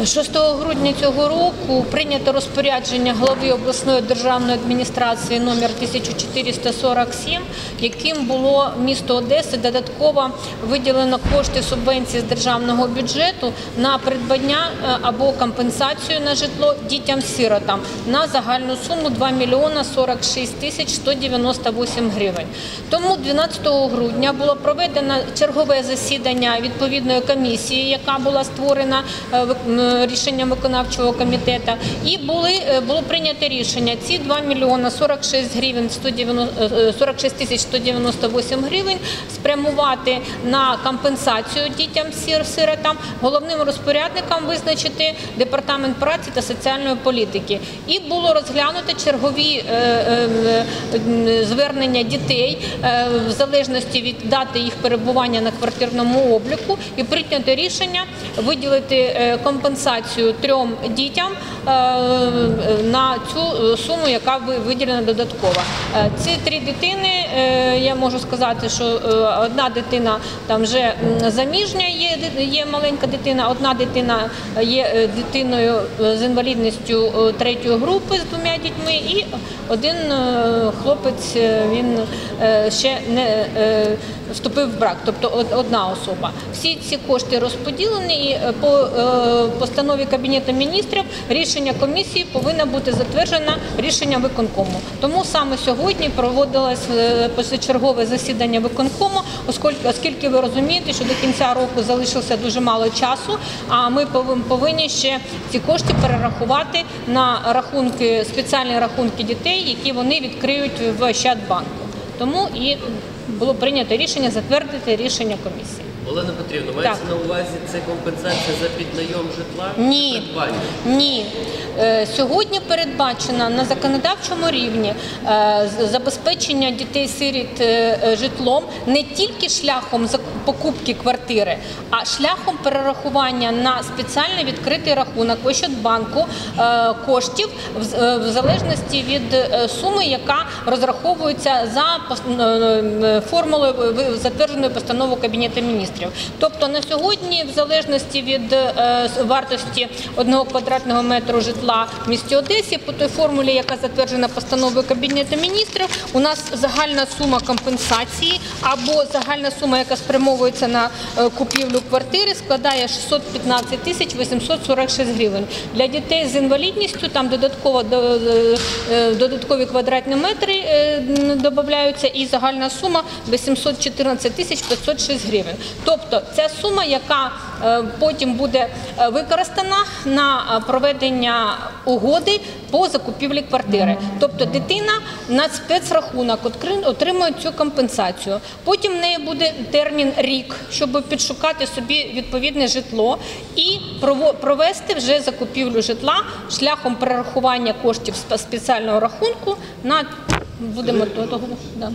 6 грудня цього року прийнято розпорядження голови обласної державної адміністрації номер 1447, яким було місто Одеси додатково виділено кошти субвенції з державного бюджету на придбання або компенсацію на житло дітям-сиротам на загальну суму 2 мільйона 46 тисяч 198 гривень. Тому 12 грудня було проведено чергове засідання відповідної комісії, яка була створена рішенням виконавчого комітету, і було прийнято рішення ці 2 мільйона 46 тисяч 198 гривень спрямувати на компенсацію дітям-сиротам, головним розпорядникам визначити Департамент праці та соціальної політики. І було розглянуто чергові звернення дітей в залежності від дати їх перебування на квартирному обліку, і прийнято рішення виділити компенсацію 3 дітям на цю суму, яка виділена додатково. Ці 3 дитини, я можу сказати, що одна дитина там вже заміжня, є маленька дитина, одна дитина є дитиною з інвалідністю 3-ї групи з 2 дітьми, і один хлопець, він ще не вступив в брак, тобто одна особа. Всі ці кошти розподілені, і по постанові Кабінету міністрів рішення комісії повинно бути затверджено рішенням виконкому. Тому саме сьогодні проводилось позачергове засідання виконкому, оскільки ви розумієте, що до кінця року залишилося дуже мало часу, а ми повинні ще ці кошти перерахувати на рахунки, спеціальні рахунки дітей, які вони відкриють в Ощадбанку. Тому і було прийнято рішення затвердити рішення комісії. Олена Петрівна, мається на увазі це компенсація за піднайом житла? Ні. Ні. Сьогодні передбачено на законодавчому рівні забезпечення дітей-сиріт житлом не тільки шляхом покупки квартири, а шляхом перерахування на спеціально відкритий рахунок в Ощадбанку коштів в залежності від суми, яка розраховується за формулою, затвердженою постановою Кабінету міністрів. Тобто на сьогодні, в залежності від вартості 1 квадратного метру житла в місті Одесі, по той формулі, яка затверджена постановою Кабінету міністрів, у нас загальна сума компенсації або загальна сума, яка спрямовується на купівлю квартири, складає 615 тисяч 846 гривень. Для дітей з інвалідністю там додаткові квадратні метри додаються, і загальна сума 814 тисяч 506 гривень. Тобто ця сума, яка потім буде використана на проведення угоди по закупівлі квартири. Тобто дитина на спецрахунок отримує цю компенсацію. Потім в неї буде термін рік, щоб підшукати собі відповідне житло і провести вже закупівлю житла шляхом перерахування коштів з спеціального рахунку на... Будемо до того. Да.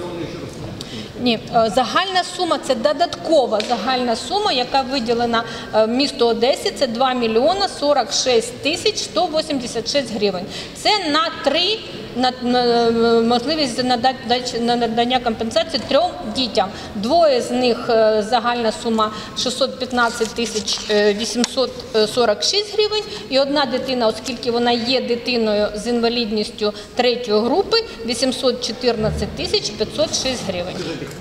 Ні, загальна сума – це додаткова загальна сума, яка виділена місту Одесі, це 2 мільйона 46 тисяч 186 гривень. Це на 3, можливість надання компенсації 3 дітям. 2 з них загальна сума 615 тисяч 846 гривень, і одна дитина, оскільки вона є дитиною з інвалідністю 3-ї групи, 814 тисяч 506 гривень.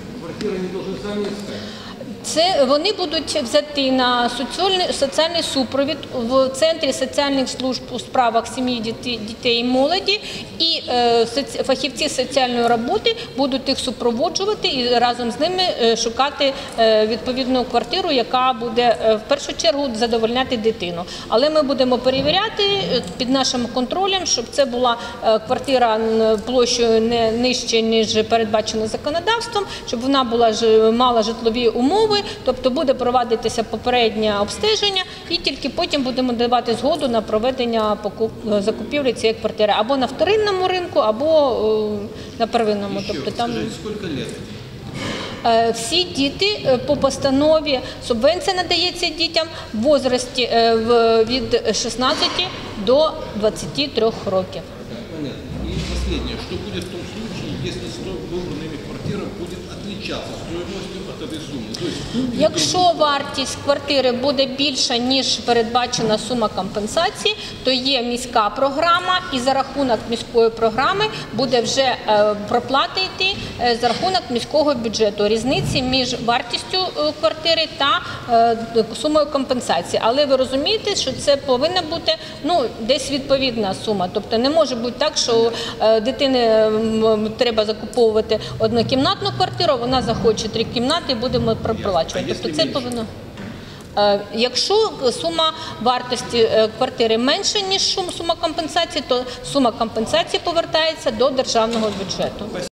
Це вони будуть взяти на соціальний супровід в Центрі соціальних служб у справах сім'ї, дітей і молоді, і фахівці соціальної роботи будуть їх супроводжувати і разом з ними шукати відповідну квартиру, яка буде в першу чергу задовольняти дитину. Але ми будемо перевіряти під нашим контролем, щоб це була квартира площею не нижче, ніж передбачено законодавством, щоб вона мала житлові умови. Тобто буде проводитися попереднє обстеження, і тільки потім будемо давати згоду на проведення закупівлі цієї квартири або на вторинному ринку, або на первинному. Тобто там всі діти по постанові, субвенція надається дітям в возрасті від 16 до 23 років. Понятно. И последнее, что будет в том случае, если выбранными квартира будет отличаться стоимостью от этой суммы? Якщо вартість квартири буде більша, ніж передбачена сума компенсації, то є міська програма, і за рахунок міської програми буде вже проплата йти за рахунок міського бюджету. Різниці між вартістю квартири та сумою компенсації. Але ви розумієте, що це повинна бути десь відповідна сума. Тобто не може бути так, що дитині треба закуповувати однокімнатну квартиру, вона захоче 3 кімнати і будемо проплачувати. Тобто це повинно. Якщо сума вартості квартири менша, ніж сума компенсації, то сума компенсації повертається до державного бюджету.